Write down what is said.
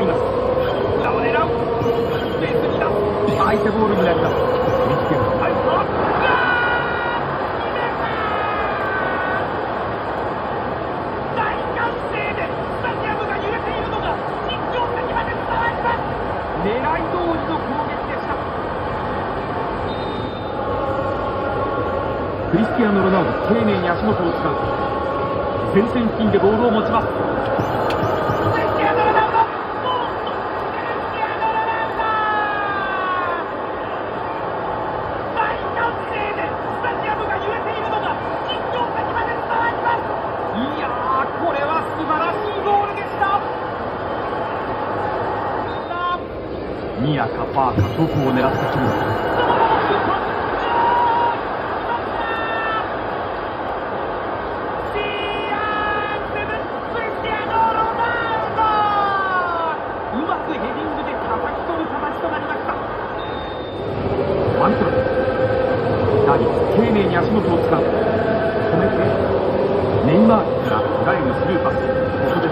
います。裏を狙う。ベースにだ。相手ボールになります。見つける。はい。大歓声でスタジアムが揺れているのが実況席まで伝わります。狙い通りの攻撃でした。クリスティアーノ・ロナウド、丁寧に足元を使う。前線付近でボールを持ちます。クリスティアーノ・ロナウド、大歓声でスタジアムが揺れているのが実況席まで伝わります。いやー、これは素晴らしいゴールでした。ニアかファーかどこを狙ってくるのか。ワントライ。ダニ丁寧に足元を使う。止めてネイマールから裏へのスルーパス。ここ